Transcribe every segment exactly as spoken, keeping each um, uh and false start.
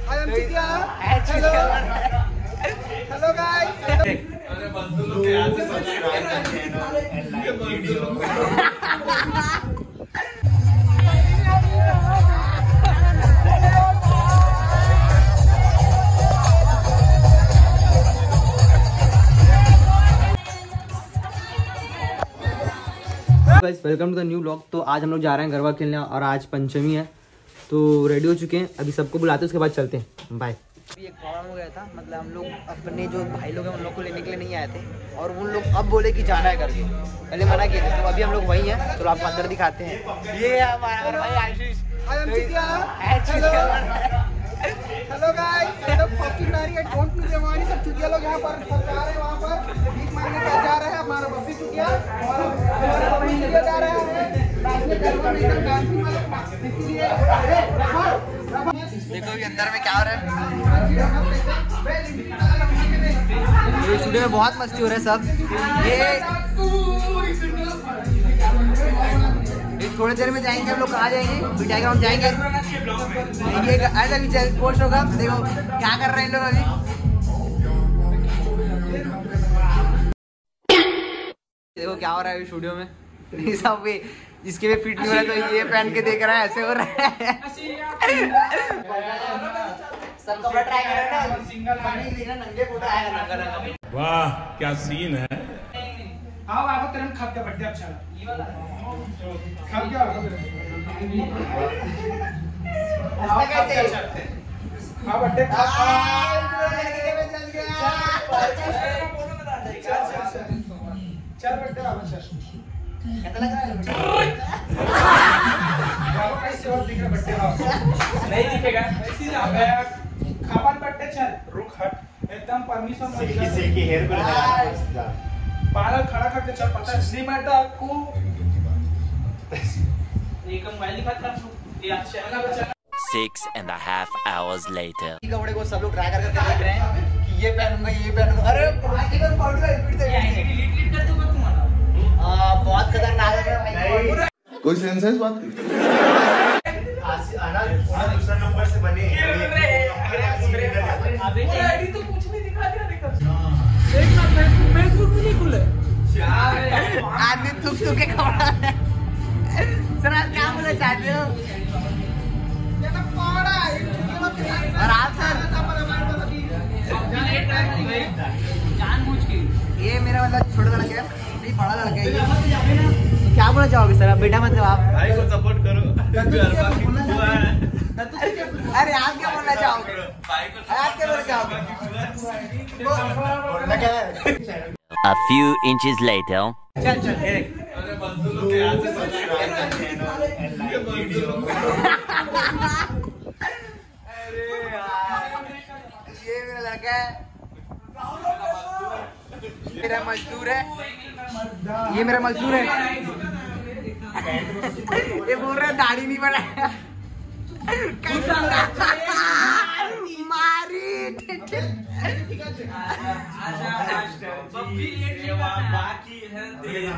Hello guys. अरे मजदूरों के यहाँ से subscribe guys, welcome to the new vlog. तो आज हम लोग जा रहे हैं गरबा खेलने और आज पंचमी है तो रेडी हो चुके हैं। अभी सबको बुलाते हैं, उसके बाद चलते हैं। बाय। अभी एक प्रॉब्लम हो गया था, मतलब हम लोग अपने जो भाई लोग हैं उन लोग को लेने के लिए नहीं आए थे और उन लोग अब बोले कि जाना है करके, पहले मना किए थे। तो अभी हम लोग वही हैं, चलो आपको अंदर दिखाते हैं। ये हमारा भाई आशीष। हेलो गाइस, फकिंग नारी डोंट मीट हमारी सब चुतिया लोग यहाँ पर सब जा रहे हैं, वहाँ पर भीख मांगने के जा रहे हैं। हमारा बब्बी चुतिया और हमारा बब्बी चुतिया जा रहे हैं नाचने गरबा में, एकदम डांसिंग वाले। इसलिए देखो ये अंदर में क्या हो रहा है। ये स्टूडियो में बहुत मस्ती हो रहा है सब। ये थोड़ी देर में जाएंगे हम लोग। कहाँ जाएंगे? बिटाई ग्राउंड जाएंगे। ये ऐसा भी पोस्ट होगा, देखो क्या कर रहे हैं लोग अभी। देखो क्या हो रहा है अभी स्टूडियो में। ये सब भी जिसके भी फिट नहीं हो रहा है तो ये पहन के देख रहा है, ऐसे हो रहा है। सब कपड़ा ट्राई कर रहे हैं, सिंगल देखना नंगे फोटो आएगा। वाह क्या सीन है। आओ आओ तेरे खप के बर्थडे अच्छा ये वाला खप के आओ ऐसा कैसे? हां बर्थडे चल बर्थडे आओ चल। कैसा लग रहा है? बाबू कैसे और दिख रहा बर्थडे आओ नहीं दिखेगा ऐसे जा बे खापन बर्थडे चल रुक हट एकदम परमिशन मत सिल्की सिल्की हेयर को लगा पागल खड़ा करके चल। पता है नहीं मैं तो आपको एक मोबाइल दिखाता हूं ये अच्छा है। Six and a half hours later. कपड़े को सब लोग ट्राई कर करके देख रहे हैं कि ये पहनूंगा ये पहनूंगा। अरे भाई का फोटो है फिर से डिलीट डिलीट कर दूंगा तुम्हारा। हां बहुत खतरनाक है भाई। कोई सेंस है इस बात की? आना दूसरा नंबर से बने अबे आईडी तो कुछ नहीं दिखा दिया। देख ना फेसबुक फेसबुक भी नहीं खुले आदमी तुक तुक के कपड़ा है। सर आप क्या बोलना चाहते हो? ये तो पड़ा है और आप सर जानबूझ के ये मेरा मतलब छोटा लड़का है, नहीं बड़ा लड़का है ये। क्या बोलना चाहोगे सर? आप बेटा मतलब आप भाई को सपोर्ट करो। अरे आप क्या बोलना चाहोगे? भाई को आप क्या बोलना चाहोगे? A few inches later. चल चल अरे मजदूरों के यहाँ से सब्सक्राइब अरे यार ये मेरा लड़का है, मेरा मजदूर है, ये मेरा मजदूर है। ये बोल रहा है दाढ़ी नहीं बनाया मारी। बाकी है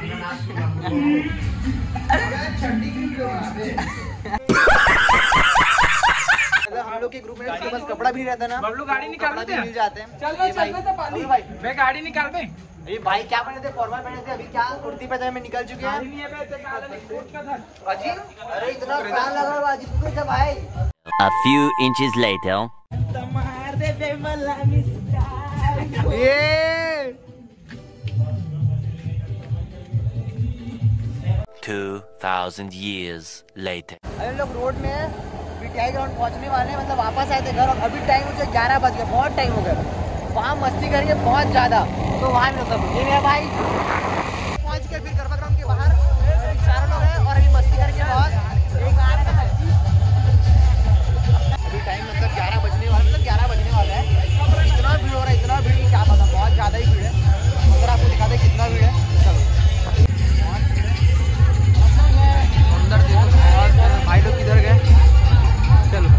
हम लोग के ग्रुप में उसके पास कपड़ा भी रहता है ना, बबलू गाड़ी निकाल लेते हैं, मिल जाते हैं। चल भाई चल तो पाली भाई मैं गाड़ी निकाल दे। ये भाई क्या पहने थे? फॉर्मल पहने थे, अभी क्या कुर्ती पजामे में निकल चुके हैं। नहीं है बे ते काला नहीं कोट का था अजी। अरे इतना कान लगा हुआ अजी तू कैसे भाई? A few inches later. मार दे बे मलानी ये Two thousand years later. अभी लोग रोड में है, बिटाई ग्राउंड पहुंचने वाले हैं, मतलब वापस आए थे घर और अभी टाइम हो ग्यारह बज गया, बहुत टाइम हो गया। वहाँ मस्ती करेंगे बहुत ज्यादा, तो वहाँ में सब ये मेरा भाई पहुंच के फिर गरबा ग्राउंड के बाहर चारों लोग हैं और अभी मस्ती करेंगे बहुत। एक आ रहा है अभी टाइम मतलब ग्यारह बजने वाला मतलब ग्यारह बजने वाला है। इतना भीड़ हो रहा है, इतना भीड़ की क्या पता, बहुत ज्यादा ही भीड़ है। अगर आपको दिखा दे कितना भीड़ है। चलो अंदर देखो भाई लोग किधर गए। चलो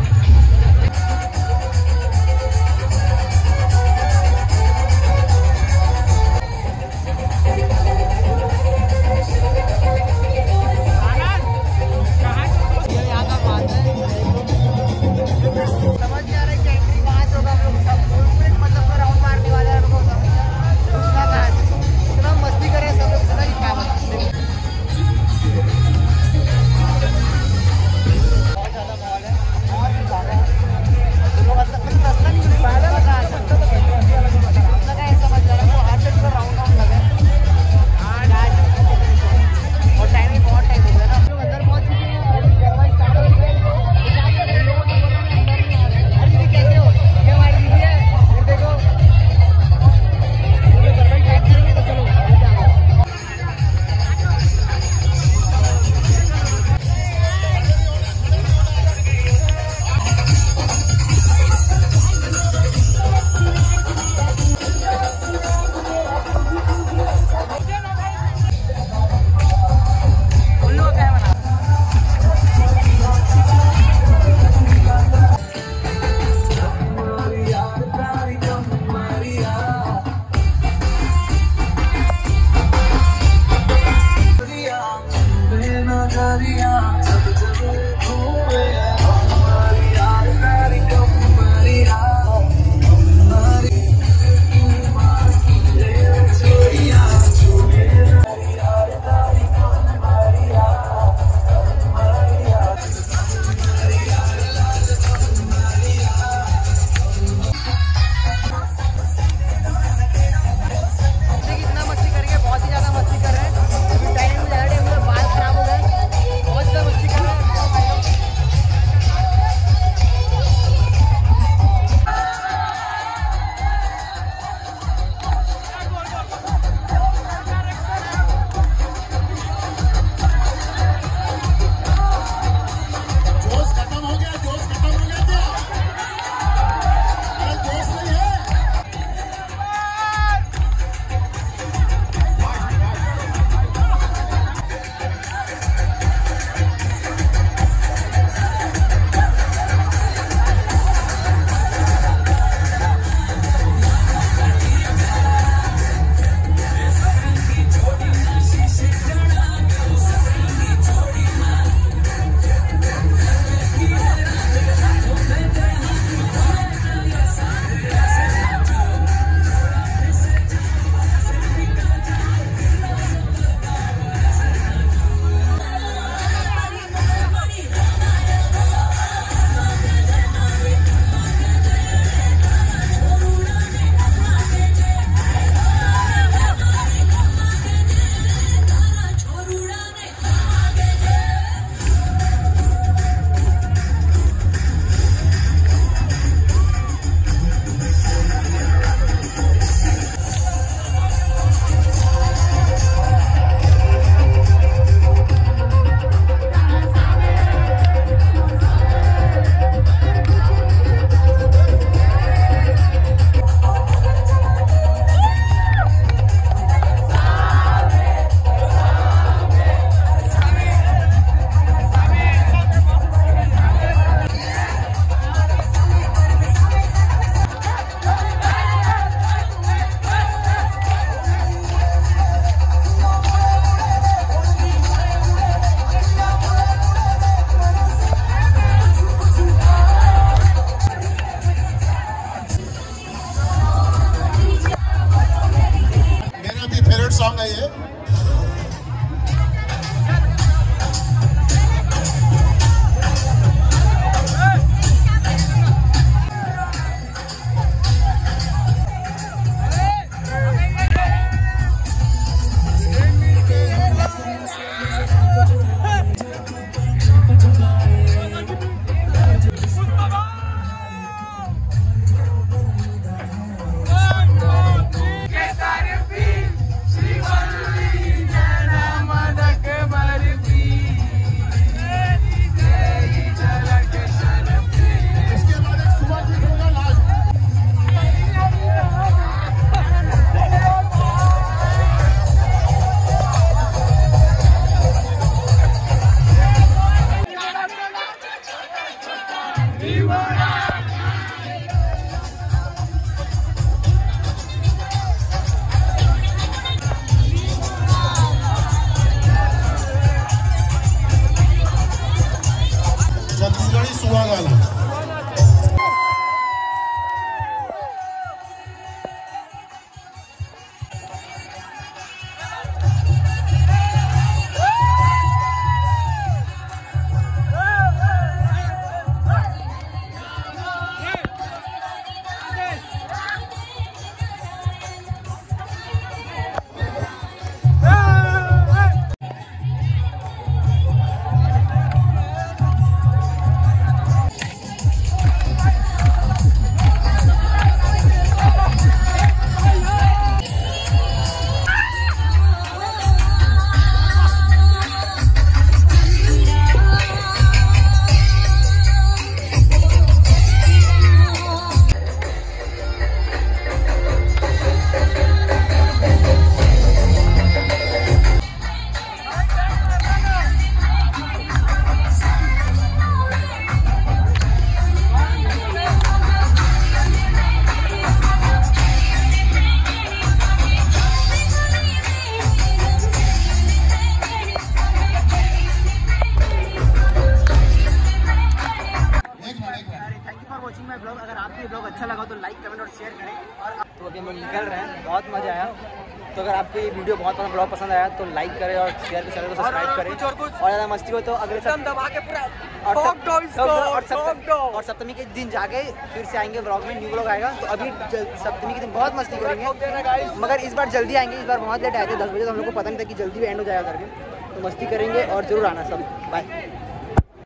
तो अगर आपको ये वीडियो बहुत पसंद ब्लॉग पसंद आया तो लाइक करें और शेयर के चैनल को सब्सक्राइब करें और कुछ और ज़्यादा मस्ती हो तो अगले सब दबा के पूरा और सब और सप्तमी और सप्तमी के दिन जाके फिर से आएंगे ब्लॉग में, न्यू ब्लॉग आएगा। तो अभी सप्तमी के दिन बहुत मस्ती करेंगे, मगर इस बार जल्दी आएंगे। इस बार बहुत लेट आए थे, दस बजे तो हम लोग को पता नहीं था कि जल्दी भी एंड हो जाएगा करके। तो मस्ती करेंगे और जरूर आना सब। बाय।